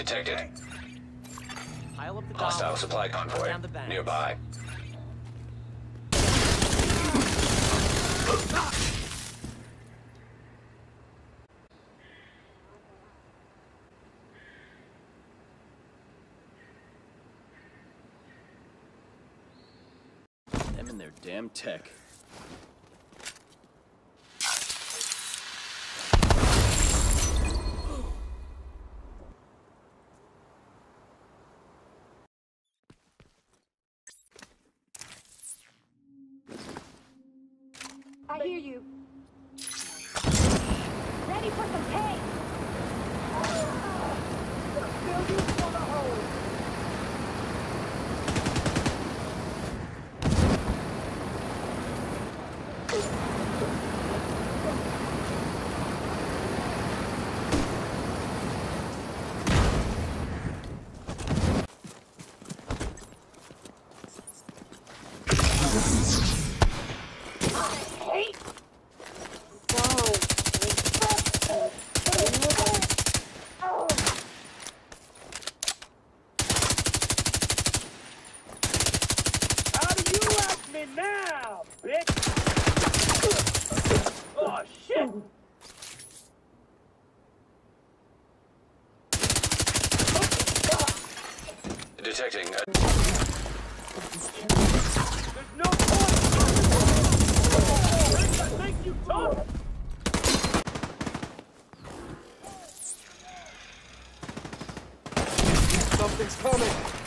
detected. Pile up the Hostile dollars. supply Run convoy down the bank. nearby. Them and their damn tech. I hear you. Ready for some pain. Building for the hole. Now, bitch! Oh, shit! Detecting a... There's no point! I think you took! Something's coming!